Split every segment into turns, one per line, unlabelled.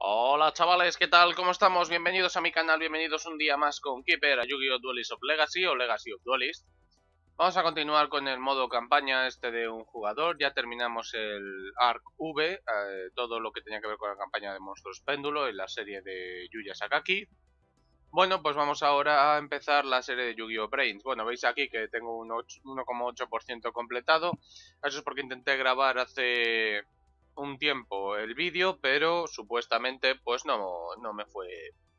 Hola chavales, ¿qué tal? ¿Cómo estamos? Bienvenidos a mi canal, bienvenidos un día más con Keeper a Yu-Gi-Oh! Duelist of Legacy o Legacy of Duelist. Vamos a continuar con el modo campaña de un jugador. Ya terminamos el Arc V, todo lo que tenía que ver con la campaña de Monstruos Péndulo en la serie de Yuya Sakaki. Bueno, pues vamos ahora a empezar la serie de Yu-Gi-Oh! Brains. Bueno, veis aquí que tengo un 1,8% completado. Eso es porque intenté grabar hace un tiempo el vídeo, pero supuestamente pues no me fue...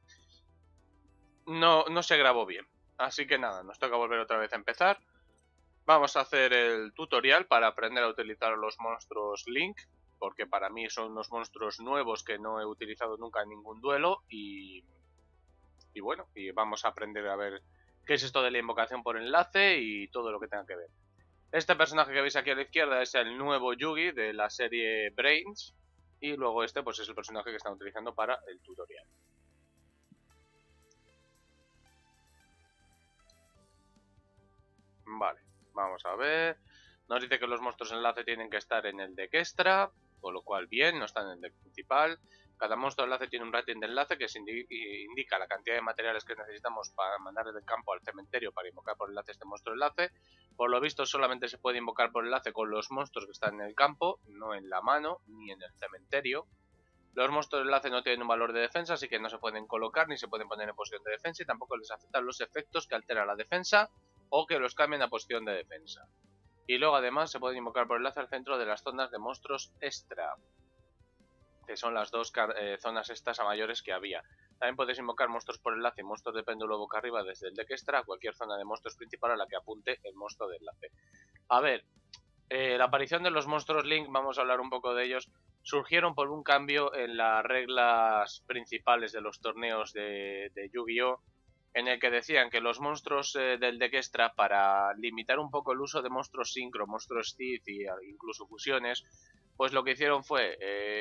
No se grabó bien. Así que nada, nos toca volver otra vez a empezar. Vamos a hacer el tutorial para aprender a utilizar los monstruos Link, porque para mí son unos monstruos nuevos que no he utilizado nunca en ningún duelo y bueno, y vamos a aprender a ver qué es esto de la invocación por enlace y todo lo que tenga que ver. Este personaje que veis aquí a la izquierda es el nuevo Yugi de la serie Brains. Y luego este pues es el personaje que están utilizando para el tutorial. Vale, vamos a ver. Nos dice que los monstruos enlace tienen que estar en el deck extra, con lo cual bien, no están en el deck principal. Cada monstruo enlace tiene un rating de enlace que indica la cantidad de materiales que necesitamos para mandar del campo al cementerio para invocar por enlace este monstruo enlace. Por lo visto solamente se puede invocar por enlace con los monstruos que están en el campo, no en la mano ni en el cementerio. Los monstruos enlace no tienen un valor de defensa, así que no se pueden colocar ni se pueden poner en posición de defensa y tampoco les afectan los efectos que alteran la defensa o que los cambien a posición de defensa. Y luego además se pueden invocar por enlace al centro de las zonas de monstruos extra, que son las dos zonas estas a mayores que había. También puedes invocar monstruos por enlace y monstruos de péndulo boca arriba desde el deck extra a cualquier zona de monstruos principal a la que apunte el monstruo de enlace. A ver, la aparición de los monstruos Link, vamos a hablar un poco de ellos, surgieron por un cambio en las reglas principales de los torneos de Yu-Gi-Oh! En el que decían que los monstruos del deck extra, para limitar un poco el uso de monstruos sincro, monstruos Stith e incluso fusiones, pues lo que hicieron fue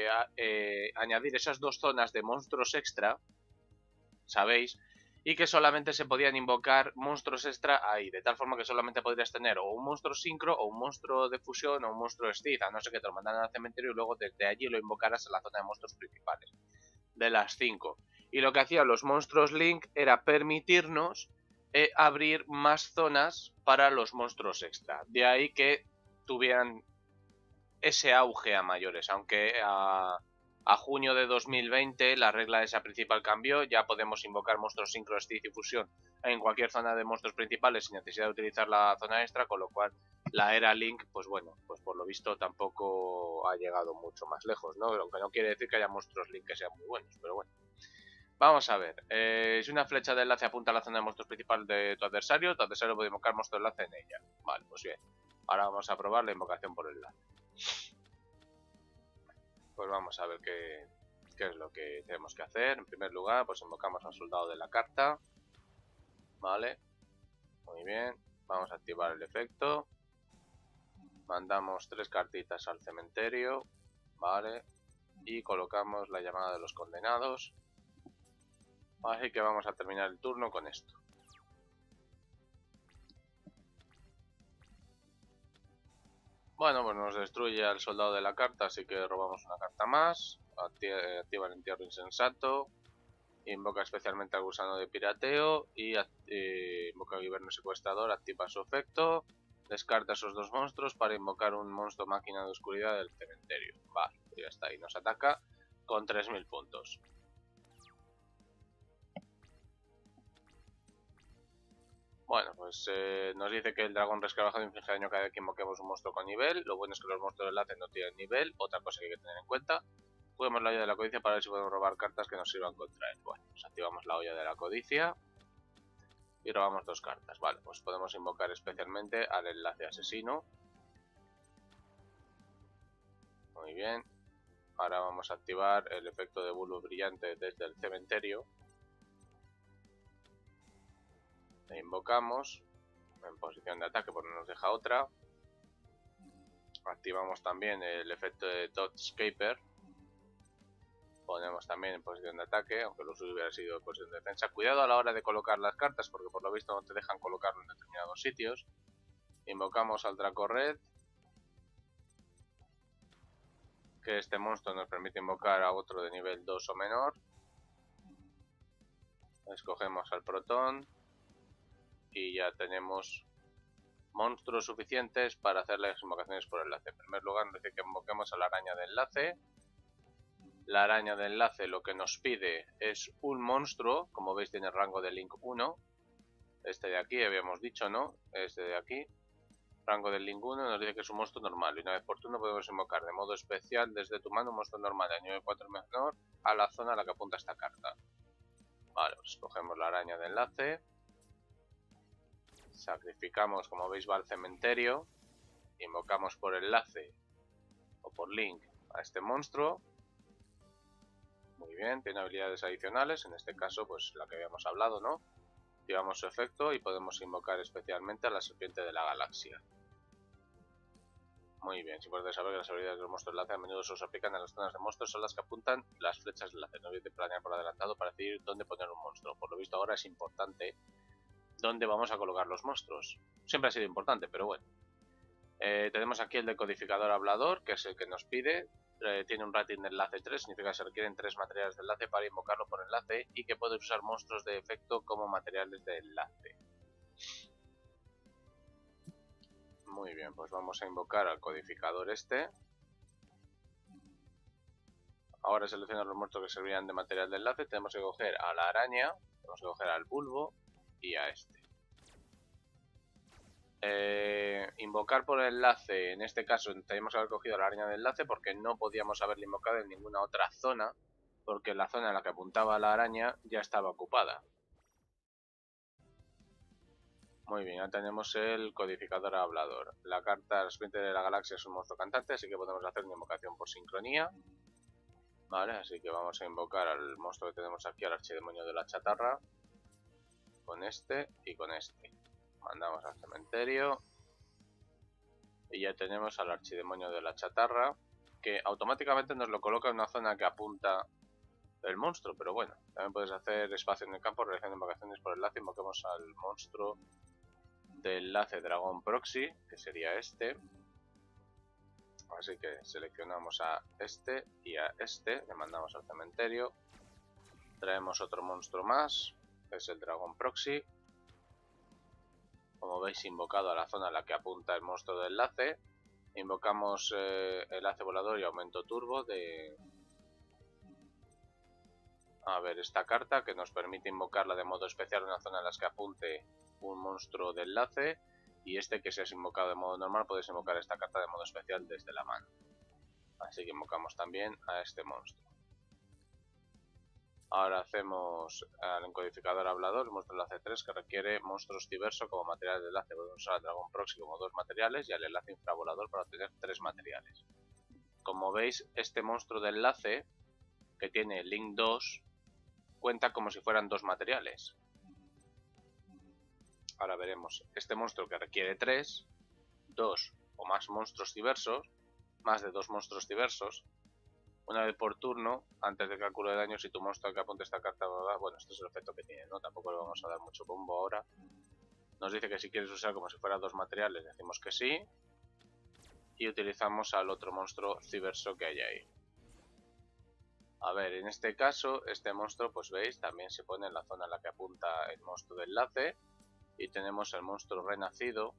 añadir esas dos zonas de monstruos extra, ¿sabéis? Y que solamente se podían invocar monstruos extra ahí, de tal forma que solamente podrías tener o un monstruo sincro, o un monstruo de fusión, o un monstruo Stith, a no ser que te lo mandaran al cementerio y luego desde allí lo invocaras a la zona de monstruos principales, de las 5. Y lo que hacían los monstruos Link era permitirnos abrir más zonas para los monstruos extra. De ahí que tuvieran ese auge a mayores, aunque a junio de 2020 la regla esa principal cambió, ya podemos invocar monstruos sincro, Stith y fusión en cualquier zona de monstruos principales sin necesidad de utilizar la zona extra, con lo cual la era Link, pues bueno, pues por lo visto tampoco ha llegado mucho más lejos, ¿no? Aunque no quiere decir que haya monstruos Link que sean muy buenos, pero bueno. Vamos a ver, si una flecha de enlace apunta a la zona de monstruos principal de tu adversario puede invocar monstruo de enlace en ella. Vale, pues bien. Ahora vamos a probar la invocación por enlace. Pues vamos a ver qué es lo que tenemos que hacer. En primer lugar, pues invocamos al soldado de la carta. Vale. Muy bien. Vamos a activar el efecto. Mandamos 3 cartitas al cementerio. Vale. Y colocamos la llamada de los condenados. Así que vamos a terminar el turno con esto. Bueno, pues nos destruye al soldado de la carta, así que robamos una carta más. Activa el entierro insensato. Invoca especialmente al gusano de pirateo y invoca al Hiberno secuestrador, activa su efecto, descarta esos dos monstruos para invocar un monstruo máquina de oscuridad del cementerio. Vale, ya está ahí, nos ataca con 3000 puntos. Bueno, pues nos dice que el dragón resquebrajado inflige daño cada vez que invoquemos un monstruo con nivel. Lo bueno es que los monstruos de enlace no tienen nivel, otra cosa que hay que tener en cuenta. Podemos la olla de la codicia para ver si podemos robar cartas que nos sirvan contra él. Bueno, pues activamos la olla de la codicia y robamos 2 cartas. Vale, pues podemos invocar especialmente al enlace asesino. Muy bien. Ahora vamos a activar el efecto de bulbo brillante desde el cementerio. E invocamos en posición de ataque porque no nos deja otra. Activamos también el efecto de Dodgescaper. Ponemos también en posición de ataque, aunque lo suyo hubiera sido en posición de defensa. Cuidado a la hora de colocar las cartas, porque por lo visto no te dejan colocarlo en determinados sitios. Invocamos al Draco Red. que este monstruo nos permite invocar a otro de nivel 2 o menor. Escogemos al protón y ya tenemos monstruos suficientes para hacer las invocaciones por enlace. En primer lugar nos dice que invoquemos a la araña de enlace. La araña de enlace lo que nos pide es un monstruo, como veis tiene rango de Link 1. Este de aquí habíamos dicho, ¿no? Este de aquí. Rango del Link 1 nos dice que es un monstruo normal. Y una vez por turno podemos invocar de modo especial desde tu mano un monstruo normal de nivel 4 menor a la zona a la que apunta esta carta. Vale, pues escogemos la araña de enlace. Sacrificamos, como veis va al cementerio. Invocamos por enlace o por link a este monstruo. Muy bien, tiene habilidades adicionales, en este caso pues la que habíamos hablado, ¿no? Activamos su efecto y podemos invocar especialmente a la serpiente de la galaxia. Muy bien, es importante saber que las habilidades de los monstruos de enlace a menudo se aplican a las zonas de monstruos, son las que apuntan las flechas de enlace. No olvides planear por adelantado para decidir dónde poner un monstruo. Por lo visto ahora es importante dónde vamos a colocar los monstruos. Siempre ha sido importante, pero bueno. Tenemos aquí el decodificador hablador, que es el que nos pide. Tiene un rating de enlace 3, significa que se requieren 3 materiales de enlace para invocarlo por enlace y que puede usar monstruos de efecto como materiales de enlace. Muy bien, pues vamos a invocar al codificador este. Ahora seleccionar los monstruos que servirán de material de enlace. Tenemos que coger a la araña, tenemos que coger al bulbo y a este. Invocar por enlace, en este caso tenemos que haber cogido la araña de enlace porque no podíamos haberla invocado en ninguna otra zona, porque la zona en la que apuntaba la araña ya estaba ocupada. Muy bien, ya tenemos el codificador hablador. La carta serpiente de la galaxia es un monstruo cantante, así que podemos hacer una invocación por sincronía. Vale, así que vamos a invocar al monstruo que tenemos aquí, al archidemonio de la chatarra. Con este y con este. Mandamos al cementerio. Y ya tenemos al archidemonio de la chatarra, que automáticamente nos lo coloca en una zona que apunta el monstruo, pero bueno, también puedes hacer espacio en el campo realizando invocaciones por enlace. Invoquemos al monstruo de enlace Dragón Proxy, que sería este. Así que seleccionamos a este y a este, le mandamos al cementerio. Traemos otro monstruo más, que es el Dragón Proxy. Como veis, invocado a la zona a la que apunta el monstruo de enlace. Invocamos enlace volador y aumento turbo de... A ver, esta carta que nos permite invocarla de modo especial en una zona en la que apunte un monstruo de enlace. Y este que se has invocado de modo normal, puedes invocar esta carta de modo especial desde la mano. Así que invocamos también a este monstruo. Ahora hacemos al encodificador hablador, el monstruo enlace 3, que requiere monstruos diverso como material de enlace. Podemos usar al dragón proxy como 2 materiales y al enlace infravolador para obtener 3 materiales. Como veis, este monstruo de enlace, que tiene Link 2, cuenta como si fueran 2 materiales. Ahora veremos este monstruo que requiere 3, 2 o más monstruos diversos, más de 2 monstruos diversos. Una vez por turno, antes del cálculo de daño, si tu monstruo que apunte esta carta... Bueno, este es el efecto que tiene, ¿no? Tampoco le vamos a dar mucho bombo ahora. Nos dice que si quieres usar como si fuera 2 materiales, decimos que sí. Y utilizamos al otro monstruo ciberso que hay ahí. A ver, en este caso, este monstruo, pues veis, también se pone en la zona en la que apunta el monstruo de enlace. Y tenemos el monstruo renacido,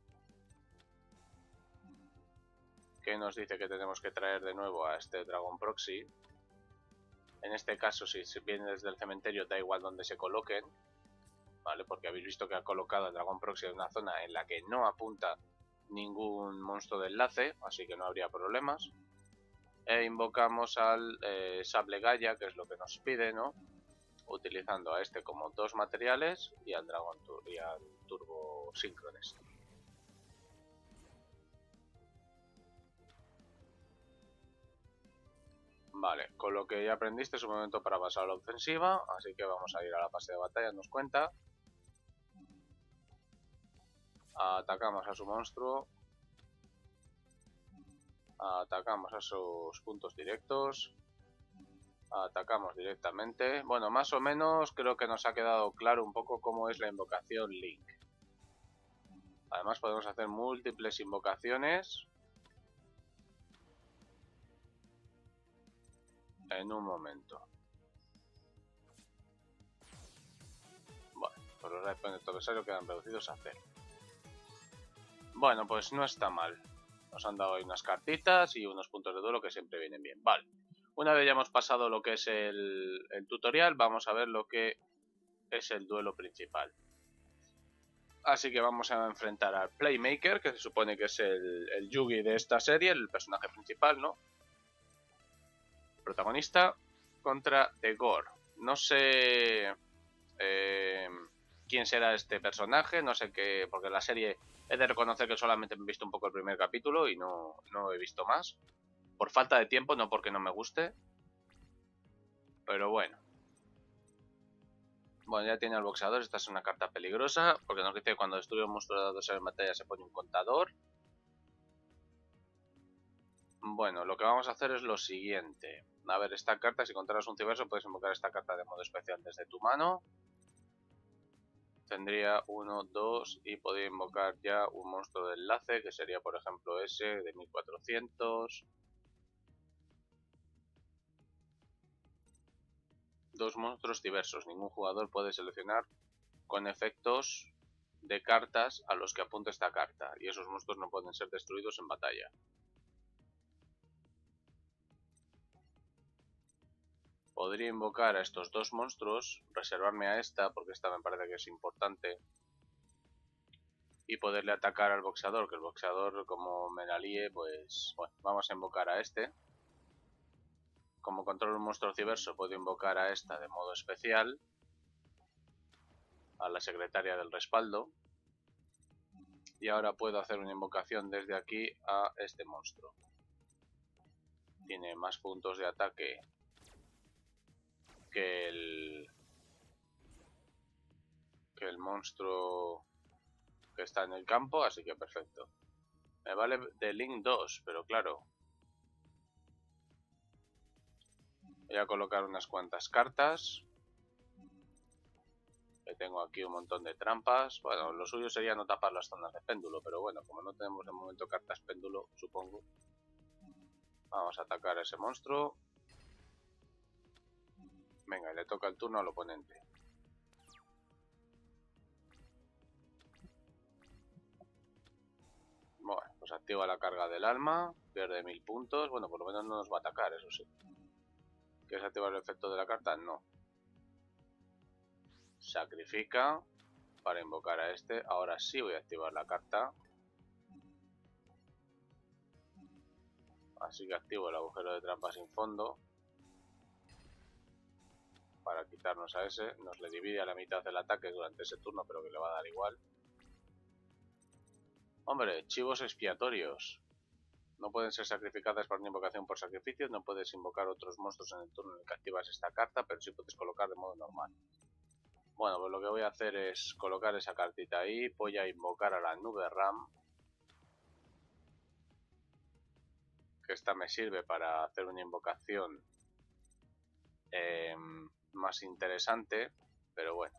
que nos dice que tenemos que traer de nuevo a este Dragón Proxy. En este caso, si viene desde el cementerio, da igual donde se coloquen, ¿vale? Porque habéis visto que ha colocado el Dragón Proxy en una zona en la que no apunta ningún monstruo de enlace, así que no habría problemas. E invocamos al Sable Gaia, que es lo que nos pide, ¿no? Utilizando a este como 2 materiales y al Dragón y al Turbo Synchronous. Vale, con lo que ya aprendiste es un momento para pasar a la ofensiva, así que vamos a ir a la fase de batalla, nos cuenta. Atacamos a su monstruo. Atacamos a sus puntos directos. Atacamos directamente. Bueno, más o menos creo que nos ha quedado claro un poco cómo es la invocación Link. Además podemos hacer múltiples invocaciones. en un momento. Bueno, pues los life points de adversario quedan reducidos a 0. Bueno, pues no está mal. Nos han dado ahí unas cartitas y unos puntos de duelo que siempre vienen bien. Vale. Una vez ya hemos pasado lo que es el tutorial, vamos a ver lo que es el duelo principal. Así que vamos a enfrentar al Playmaker, que se supone que es el Yugi de esta serie, el personaje principal, ¿no? El protagonista contra The Gore. No sé quién será este personaje, no sé qué, porque la serie he de reconocer que solamente he visto un poco el primer capítulo y no he visto más. Por falta de tiempo, no porque no me guste. Pero bueno. Bueno, ya tiene al boxeador. Esta es una carta peligrosa, porque nos dice que cuando destruye un monstruo de dados en batalla se pone un contador. Bueno, lo que vamos a hacer es lo siguiente. A ver, esta carta, si controlas un ciberso, puedes invocar esta carta de modo especial desde tu mano. Tendría 1, 2 y podría invocar ya un monstruo de enlace, que sería por ejemplo ese de 1400. Dos monstruos diversos. Ningún jugador puede seleccionar con efectos de cartas a los que apunta esta carta, y esos monstruos no pueden ser destruidos en batalla. Podría invocar a estos dos monstruos, reservarme a esta, porque esta me parece que es importante, y poderle atacar al boxeador, que el boxeador, como me la líe, pues bueno, vamos a invocar a este. Como controlo un monstruo ciberso, puedo invocar a esta de modo especial, a la secretaria del respaldo, y ahora puedo hacer una invocación desde aquí a este monstruo. Tiene más puntos de ataque que el monstruo que está en el campo, así que perfecto. Me vale de Link 2, pero claro, voy a colocar unas cuantas cartas. Que tengo aquí un montón de trampas. Bueno, lo suyo sería no tapar las zonas de péndulo, pero bueno, como no tenemos de momento cartas péndulo, supongo. Vamos a atacar a ese monstruo. Venga, y le toca el turno al oponente. Bueno, pues activa la carga del alma, pierde 1000 puntos. Bueno, por lo menos no nos va a atacar, eso sí. ¿Quieres activar el efecto de la carta? No. Sacrifica para invocar a este. Ahora sí voy a activar la carta. Así que activo el agujero de trampa sin fondo. Para quitarnos a ese. Nos le divide a la mitad del ataque durante ese turno, pero que le va a dar igual. Hombre, chivos expiatorios. No pueden ser sacrificadas para una invocación por sacrificios. No puedes invocar otros monstruos en el turno en el que activas esta carta, pero sí puedes colocar de modo normal. Bueno, pues lo que voy a hacer es colocar esa cartita ahí. Voy a invocar a la nube RAM. Que esta me sirve para hacer una invocación más interesante. Pero bueno.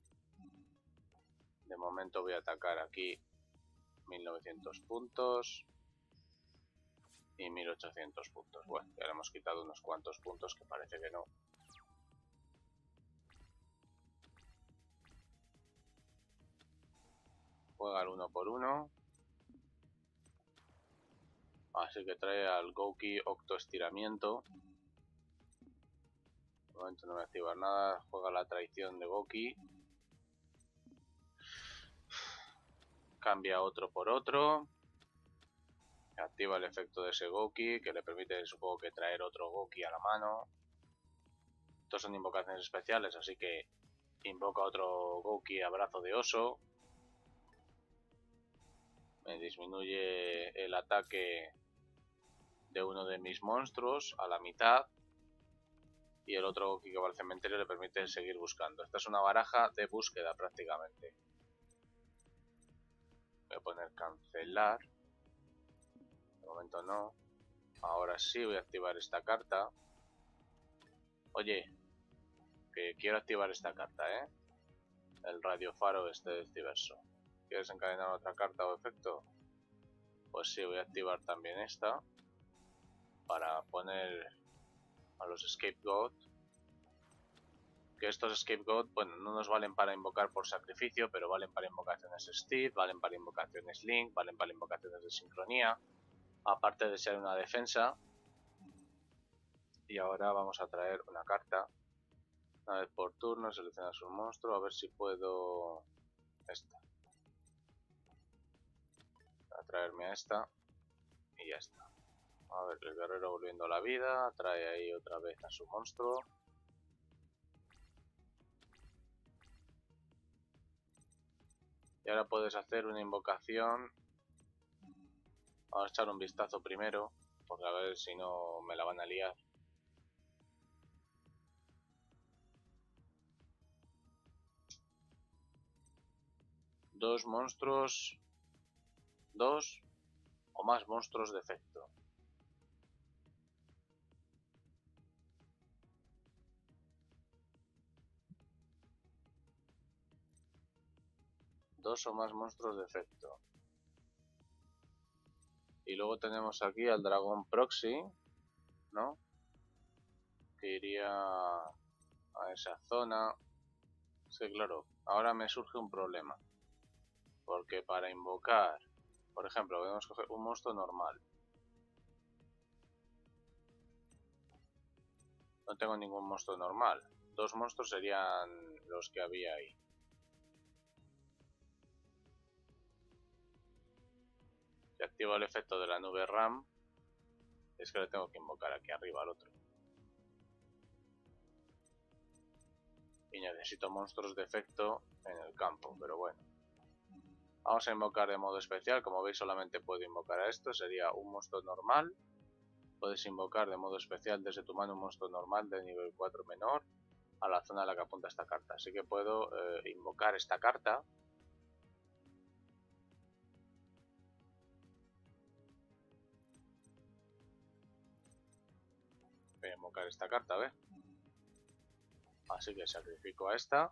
De momento voy a atacar aquí 1900 puntos. Y 1800 puntos. Bueno, ya le hemos quitado unos cuantos puntos que parece que no. Juega el 1 por 1. Así que trae al Gouki Octo Estiramiento. De momento no voy a activar nada. Juega la traición de Gouki. Cambia otro por otro. Activa el efecto de ese Gouki, que le permite, supongo que, traer otro Gouki a la mano. Estos son invocaciones especiales, así que invoca otro Gouki Abrazo de Oso. Me disminuye el ataque de uno de mis monstruos a la mitad. Y el otro Gouki que va al cementerio le permite seguir buscando. Esta es una baraja de búsqueda prácticamente. Voy a poner cancelar. De momento no. Ahora sí voy a activar esta carta. Oye, que quiero activar esta carta, ¿eh? El radiofaro este del civerso. ¿Quieres encadenar otra carta o efecto? Pues sí, voy a activar también esta. Para a los Scapegoat. Que estos Scapegoat, bueno, no nos valen para invocar por sacrificio, pero valen para invocaciones Steve, valen para invocaciones Link, valen para invocaciones de sincronía, aparte de ser una defensa. Y ahora vamos a traer una carta. Una vez por turno, seleccionas un monstruo, a ver si puedo... esta. Voy a traerme a esta y ya está. A ver, el guerrero volviendo a la vida, trae ahí otra vez a su monstruo. Y ahora puedes hacer una invocación. Vamos a echar un vistazo primero, porque a ver si no me la van a liar. Dos monstruos, dos o más monstruos de efecto. Dos o más monstruos de efecto. Y luego tenemos aquí al dragón proxy, ¿no? Que iría a esa zona. Sí, claro, ahora me surge un problema. Porque para invocar, por ejemplo, podemos coger un monstruo normal. No tengo ningún monstruo normal. Dos monstruos serían los que había ahí. Si activo el efecto de la nube RAM, es que le tengo que invocar aquí arriba al otro. Y necesito monstruos de efecto en el campo, pero bueno. Vamos a invocar de modo especial. Como veis, solamente puedo invocar a esto. Sería un monstruo normal. Puedes invocar de modo especial desde tu mano un monstruo normal de nivel 4 menor a la zona a la que apunta esta carta. Así que puedo invocar esta carta. Voy a invocar esta carta, ¿ves? Así que sacrifico a esta.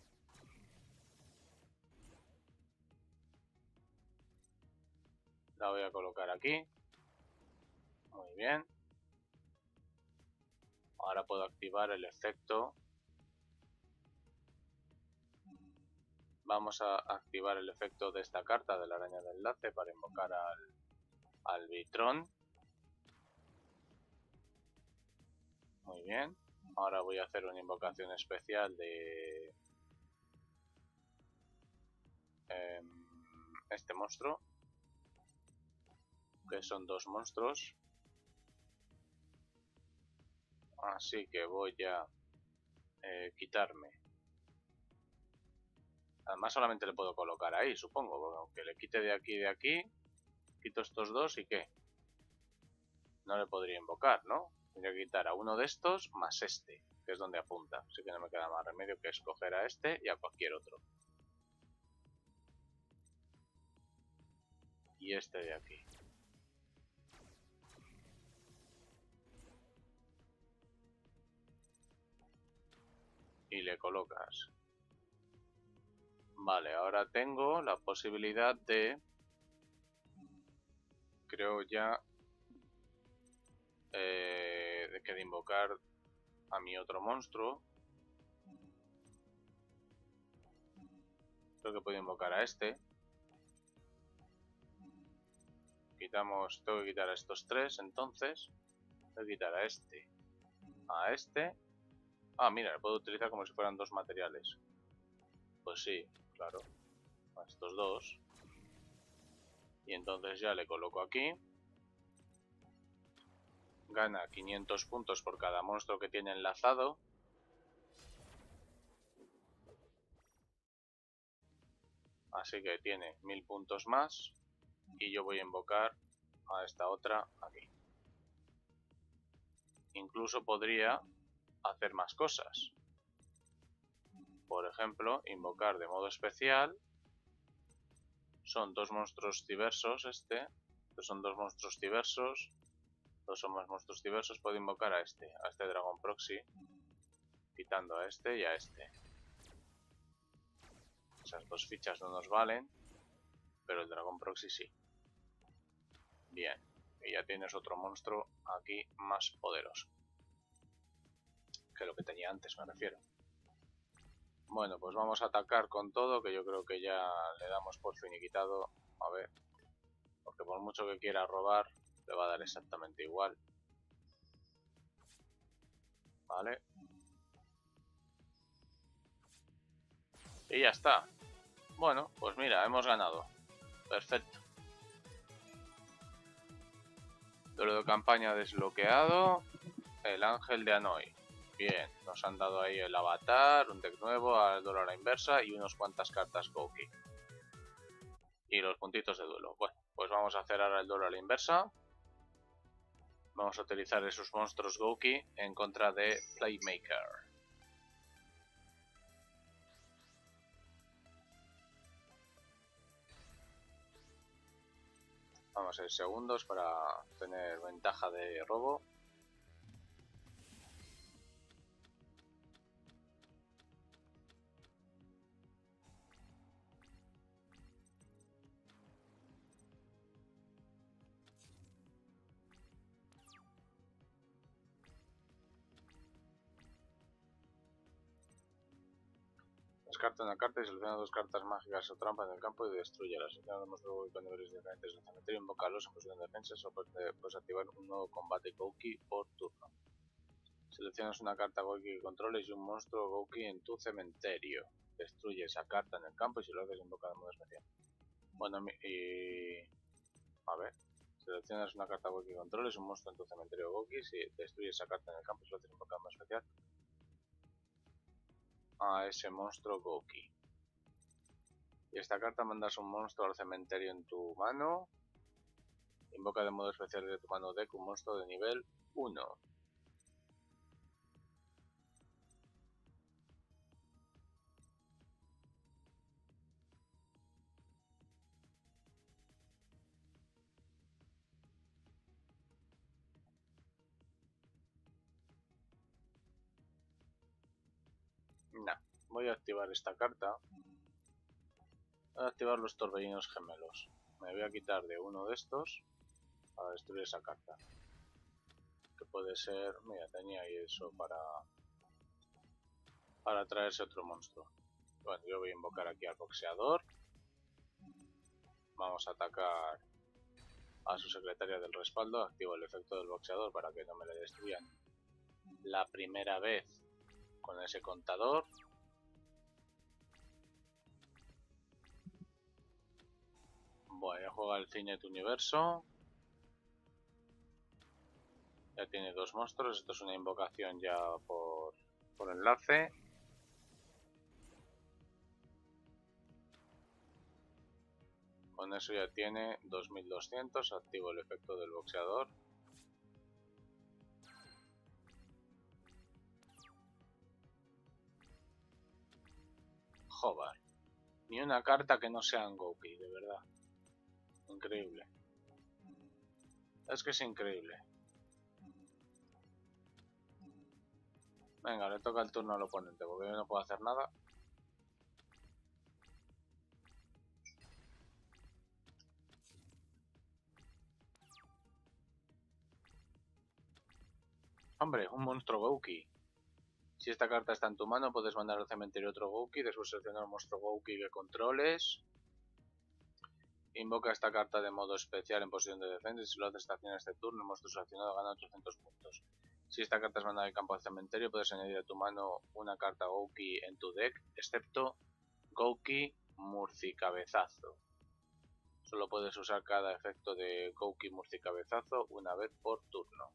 La voy a colocar aquí. Muy bien. Ahora puedo activar el efecto. Vamos a activar el efecto de esta carta de la araña de enlace para invocar al Vitrón. Muy bien. Ahora voy a hacer una invocación especial de este monstruo, que son dos monstruos. Así que voy a quitarme. Además solamente le puedo colocar ahí, supongo, porque aunque le quite de aquí, quito estos dos y ¿qué? No le podría invocar, ¿no? Tendría que quitar a uno de estos más este, que es donde apunta. Así que no me queda más remedio que escoger a este y a cualquier otro. Y este de aquí. Y le colocas. Vale, ahora tengo la posibilidad de... creo ya... de invocar a mi otro monstruo. Creo que puedo invocar a este. Quitamos, tengo que quitar a estos tres, entonces. Tengo que quitar a este. A este. Ah, mira, lo puedo utilizar como si fueran dos materiales. Pues sí, claro. A estos dos. Y entonces ya le coloco aquí. Gana 500 puntos por cada monstruo que tiene enlazado. Así que tiene 1000 puntos más. Y yo voy a invocar a esta otra aquí. Incluso podría hacer más cosas. Por ejemplo, invocar de modo especial. Son dos monstruos diversos este. Estos son dos monstruos diversos. Dos son más monstruos diversos. Puedo invocar a este dragón proxy. Quitando a este y a este. Esas dos fichas no nos valen. Pero el dragón proxy sí. Bien. Y ya tienes otro monstruo aquí más poderoso. que lo que tenía antes, me refiero. Bueno, pues vamos a atacar con todo, que yo creo que ya le damos por finiquitado. A ver, porque por mucho que quiera robar, le va a dar exactamente igual. Vale. Y ya está. Bueno, pues mira, hemos ganado. Perfecto. Duelo de campaña desbloqueado. El ángel de Anoi. Bien, nos han dado ahí el avatar, un deck nuevo, al duelo a la inversa y unas cuantas cartas Gouki. Y los puntitos de duelo. Bueno, pues vamos a hacer ahora el duelo a la inversa. Vamos a utilizar esos monstruos Gouki en contra de Playmaker. Vamos a ir segundos para tener ventaja de robo. Descarta una carta y selecciona dos cartas mágicas o trampas en el campo y destruyelas. Selecciona un monstruo Gouki con niveles diferentes del cementerio, invócalos en posición de defensa o puedes activar un nuevo combate Gouki por turno. Seleccionas una carta Gouki que controles y un monstruo Gouki en tu cementerio. Destruye esa carta en el campo y si lo haces invoca de modo especial. Bueno, y... a ver. Seleccionas una carta Gouki que controles un monstruo en tu cementerio Gouki. Si destruyes esa carta en el campo y si lo haces invoca de modo especial a ese monstruo Gouki. Y esta carta mandas un monstruo al cementerio en tu mano. Invoca de modo especial de tu mano deck un monstruo de nivel 1. Nah, voy a activar esta carta. Voy a activar los torbellinos gemelos. Me voy a quitar de uno de estos para destruir esa carta. Que puede ser... mira, tenía ahí eso para traerse otro monstruo. Bueno, yo voy a invocar aquí al boxeador. Vamos a atacar a su secretaria del respaldo. Activo el efecto del boxeador para que no me le destruyan la primera vez con ese contador. Voy a jugar el Cinet Universo. Ya tiene dos monstruos. Esto es una invocación ya por enlace. Con eso ya tiene 2200. Activo el efecto del boxeador. Joder. Ni una carta que no sea en Gouki, de verdad. Increíble. Es que es increíble. Venga, le toca el turno al oponente, porque yo no puedo hacer nada. Hombre, un monstruo Gouki. Si esta carta está en tu mano, puedes mandar al cementerio otro Gouki, después seleccionar un monstruo Gouki que controles. Invoca esta carta de modo especial en posición de defensa y si lo haces esta acción este turno, el monstruo seleccionado gana 800 puntos. Si esta carta es mandada al campo del cementerio, puedes añadir a tu mano una carta Gouki en tu deck, excepto Gouki Murcicabezazo. Solo puedes usar cada efecto de Gouki Murcicabezazo una vez por turno.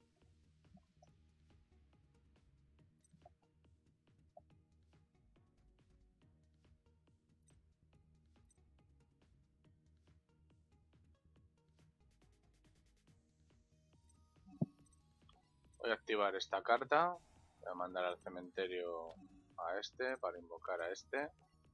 Voy a activar esta carta. Voy a mandar al cementerio a este para invocar a este.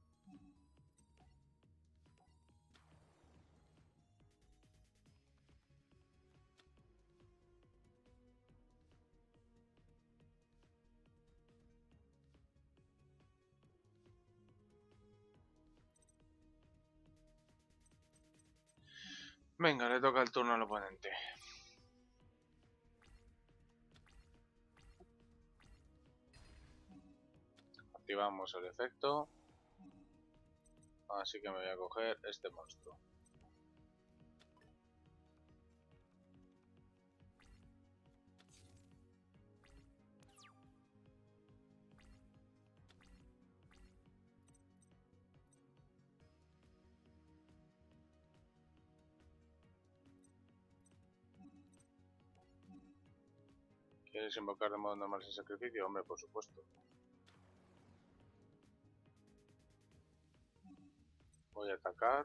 Venga, le toca el turno al oponente. activamos el efecto. Así que me voy a coger este monstruo. ¿Quieres invocar de modo normal sin sacrificio? Hombre, por supuesto. Voy a atacar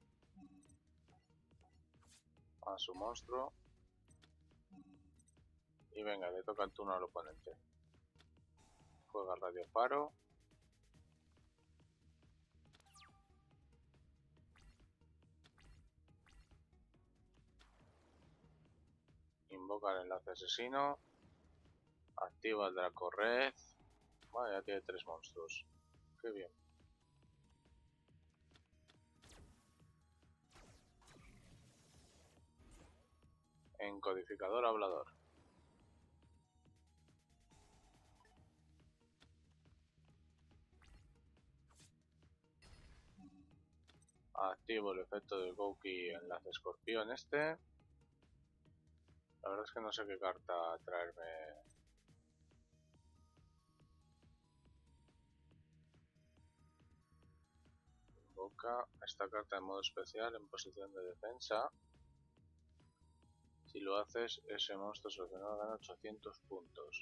a su monstruo. Y venga, le toca el turno al oponente. Juega Radio Faro. Invoca el enlace asesino. Activa el Draco Red. Vale, ya tiene 3 monstruos. Qué bien. Encodificador hablador. Activo el efecto del Gouki enlace escorpión este. La verdad es que no sé qué carta traerme. Invoca esta carta en modo especial en posición de defensa. Si lo haces, ese monstruo seleccionado gana 800 puntos.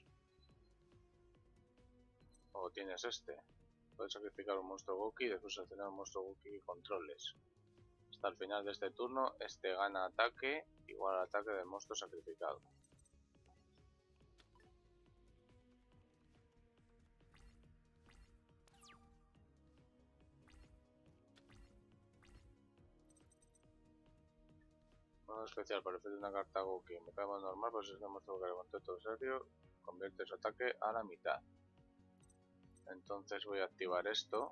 O tienes este. Puedes sacrificar un monstruo Gouki y después seleccionar un monstruo Gouki que controles. Hasta el final de este turno, este gana ataque igual al ataque del monstruo sacrificado. Modo especial, para efecto de una carta Gouki. Me cae normal, pues es un monstruo que levanta todo serio. Convierte su ataque a la mitad. Entonces voy a activar esto.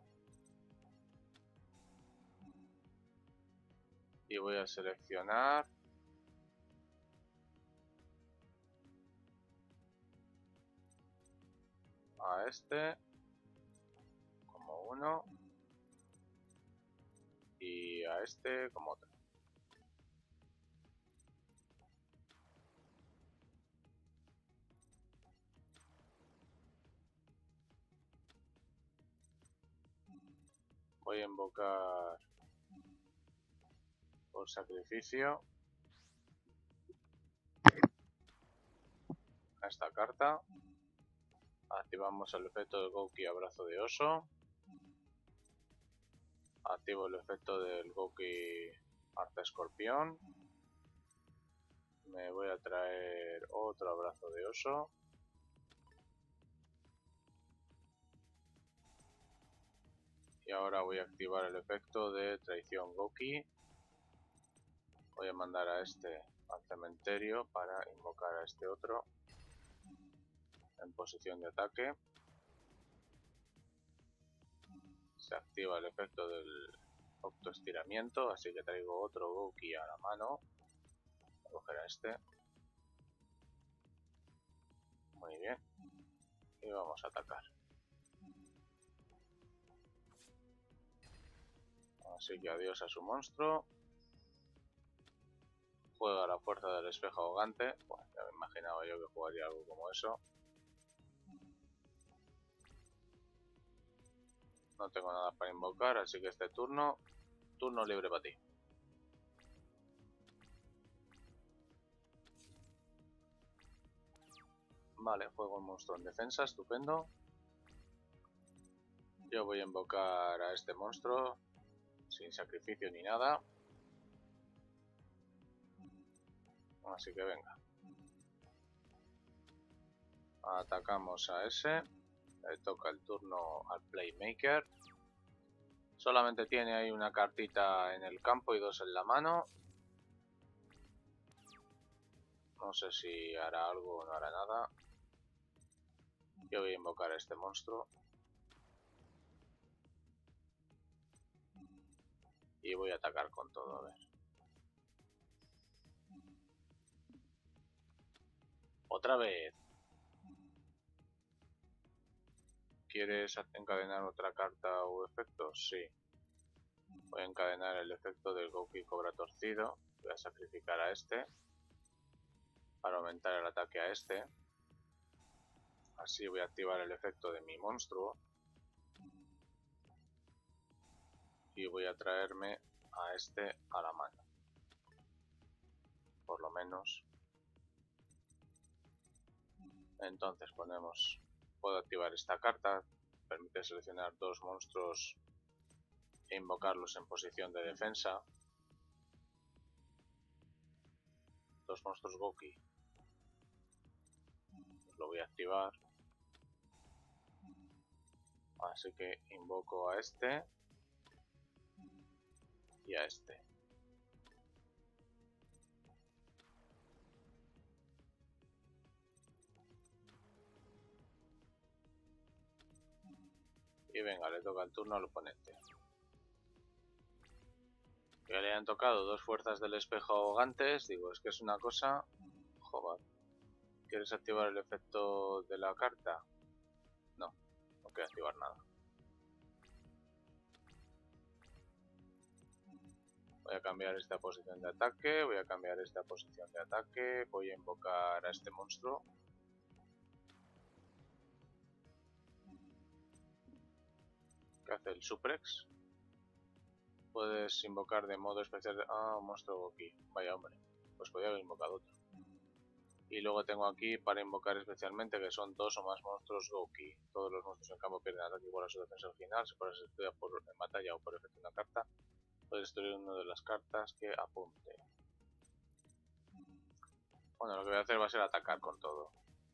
Y voy a seleccionar a este como uno y a este como otro. Voy a invocar por sacrificio a esta carta. Activamos el efecto del Gouki abrazo de oso. Activo el efecto del Gouki arta escorpión. Me voy a traer otro abrazo de oso. Y ahora voy a activar el efecto de traición Gouki. Voy a mandar a este al cementerio para invocar a este otro en posición de ataque. Se activa el efecto del autoestiramiento, así que traigo otro Gouki a la mano. Voy a coger a este. Muy bien. Y vamos a atacar. Así que adiós a su monstruo. Juega la fuerza del espejo ahogante. Bueno, ya me imaginaba yo que jugaría algo como eso. No tengo nada para invocar, así que este turno libre para ti. Vale, juego un monstruo en defensa, estupendo. Yo voy a invocar a este monstruo sin sacrificio ni nada. Así que venga. Atacamos a ese. Le toca el turno al Playmaker. Solamente tiene ahí una cartita en el campo y 2 en la mano. No sé si hará algo o no hará nada. Yo voy a invocar a este monstruo. Y voy a atacar con todo, a ver. Otra vez. ¿Quieres encadenar otra carta o efecto? Sí. Voy a encadenar el efecto del Gouki Cobra Torcido. Voy a sacrificar a este para aumentar el ataque a este. Así voy a activar el efecto de mi monstruo. Y voy a traerme a este a la mano. Por lo menos. Entonces puedo activar esta carta. Permite seleccionar 2 monstruos e invocarlos en posición de defensa. 2 monstruos Gouki. Lo voy a activar. Así que invoco a este y a este. Y venga, le toca el turno al oponente. Que le han tocado 2 fuerzas del espejo ahogantes. Digo, es que es una cosa... Joder. ¿Quieres activar el efecto de la carta? No, no quiero activar nada. Voy a cambiar esta posición de ataque, voy a cambiar esta posición de ataque, voy a invocar a este monstruo. ¿Qué hace el Suprex? Puedes invocar de modo especial... Ah, un monstruo Gouki. Vaya hombre, pues podría haber invocado otro. Y luego tengo aquí para invocar especialmente que son 2 o más monstruos Gouki. Todos los monstruos en campo pierden ataque igual a su defensa original. Si puedes estudiar en batalla o por efecto de una carta, puedes destruir una de las cartas que apunte. Bueno, lo que voy a hacer va a ser atacar con todo.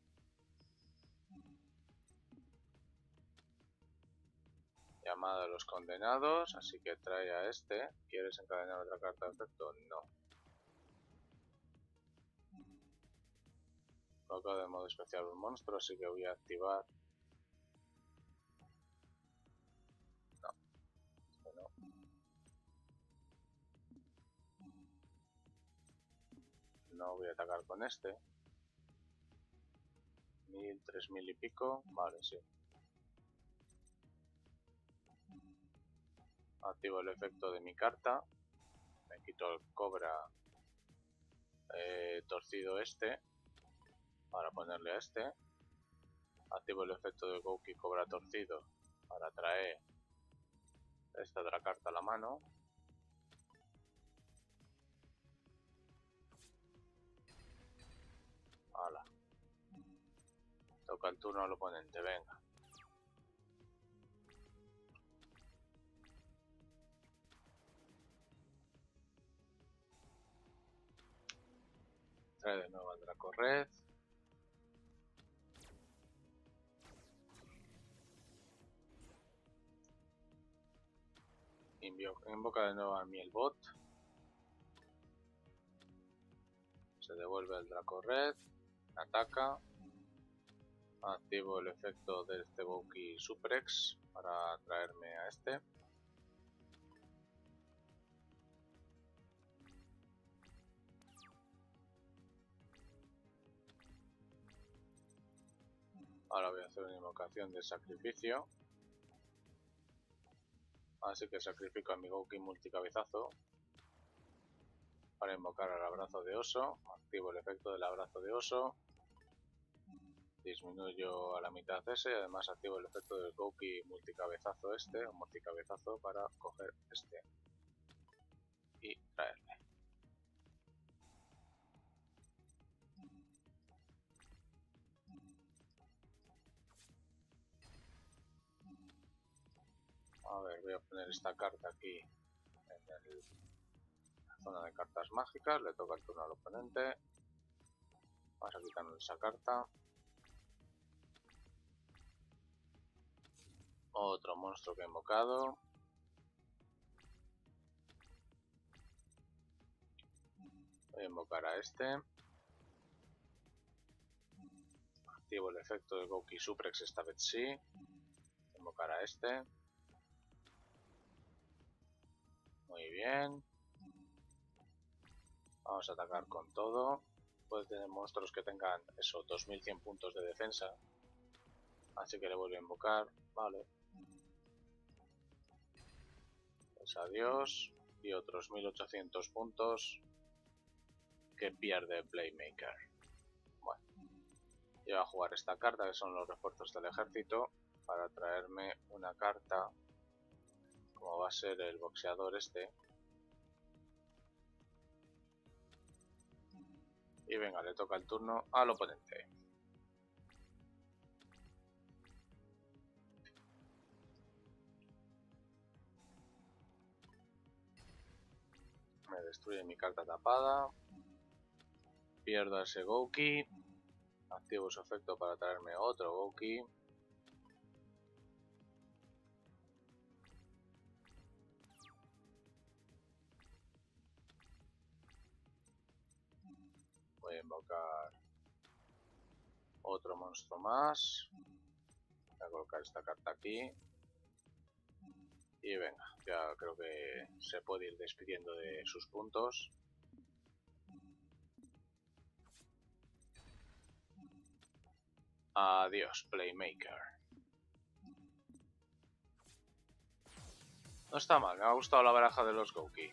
Llamada a los condenados, así que trae a este. ¿Quieres encadenar otra carta de efecto? No. Coloco de modo especial un monstruo, así que voy a activar. No, este no. No voy a atacar con este. 1000, 3000 y pico. Vale, sí. Activo el efecto de mi carta. Me quito el cobra torcido este. Para ponerle a este. Activo el efecto de Gouki Cobra Torcido. Para traer esta otra carta a la mano. Hala. Toca el turno al oponente, venga. Trae de nuevo al Draco Red. Invoca de nuevo a Mielbot. Se devuelve el Draco Red. Ataca. Activo el efecto de este Gouki Suprex para traerme a este. Ahora voy a hacer una invocación de sacrificio. Así que sacrifico a mi Gouki Multicabezazo para invocar al abrazo de oso. Activo el efecto del abrazo de oso. Disminuyo a la mitad ese y además activo el efecto del Gouki Multicabezazo este, o Multicabezazo, para coger este y traerle. A ver, voy a poner esta carta aquí en la zona de cartas mágicas. Le toca el turno al oponente. Vamos a quitarnos esa carta. Otro monstruo que he invocado. Voy a invocar a este. Activo el efecto de Gouki Suprex, esta vez sí. Invocar a este. Muy bien. Vamos a atacar con todo. Puede tener monstruos que tengan eso, 2100 puntos de defensa. Así que le vuelvo a invocar. Vale. Pues adiós. Y otros 1800 puntos que pierde Playmaker. Bueno. Yo voy a jugar esta carta, que son los refuerzos del ejército, para traerme una carta, como va a ser el boxeador este. Y venga, le toca el turno al oponente. Me destruye mi carta tapada. Pierdo ese Gouki. Activo su efecto para traerme otro Gouki. Voy a invocar otro monstruo más. Voy a colocar esta carta aquí. Y venga, ya creo que se puede ir despidiendo de sus puntos. Adiós, Playmaker. No está mal, me ha gustado la baraja de los Gouki.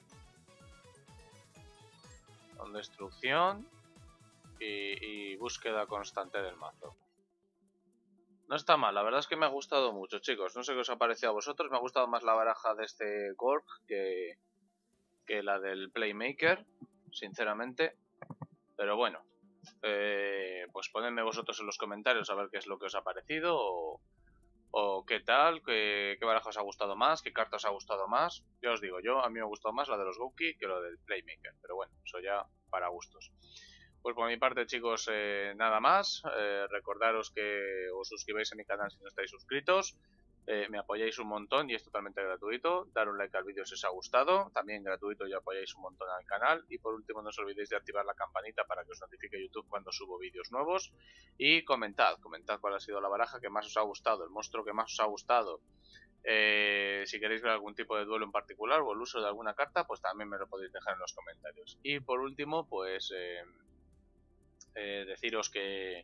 Con destrucción y búsqueda constante del mazo. No está mal, la verdad es que me ha gustado mucho, chicos. No sé qué os ha parecido a vosotros. Me ha gustado más la baraja de este Gorg que la del Playmaker, sinceramente. Pero bueno, pues ponedme vosotros en los comentarios a ver qué es lo que os ha parecido o qué tal, qué baraja os ha gustado más, qué carta os ha gustado más. Ya os digo, a mí me ha gustado más la de los Gouki que lo del Playmaker. Pero bueno, eso ya para gustos. Pues por mi parte, chicos, nada más. Recordaros que os suscribáis a mi canal si no estáis suscritos. Me apoyáis un montón y es totalmente gratuito. Dar un like al vídeo si os ha gustado. También gratuito y apoyáis un montón al canal. Y por último, no os olvidéis de activar la campanita para que os notifique YouTube cuando subo vídeos nuevos. Y comentad cuál ha sido la baraja que más os ha gustado, el monstruo que más os ha gustado. Si queréis ver algún tipo de duelo en particular o el uso de alguna carta, pues también me lo podéis dejar en los comentarios. Y por último, pues deciros que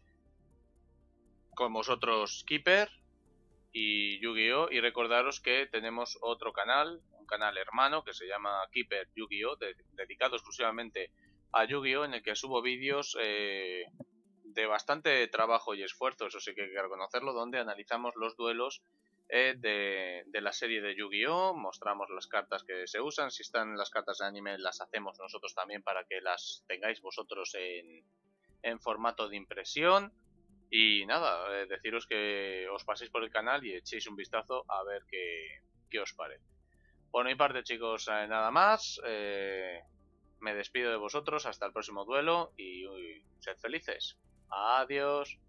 con vosotros Keeper y Yu-Gi-Oh! Y recordaros que tenemos otro canal, un canal hermano que se llama Keeper Yu-Gi-Oh! Dedicado exclusivamente a Yu-Gi-Oh! En el que subo vídeos de bastante trabajo y esfuerzo, eso sí que hay que reconocerlo, donde analizamos los duelos de la serie de Yu-Gi-Oh! Mostramos las cartas que se usan, si están las cartas de anime las hacemos nosotros también para que las tengáis vosotros en formato de impresión. Y nada, deciros que os paséis por el canal y echéis un vistazo a ver qué os parece. Por mi parte, chicos, nada más. Me despido de vosotros hasta el próximo duelo y sed felices. Adiós.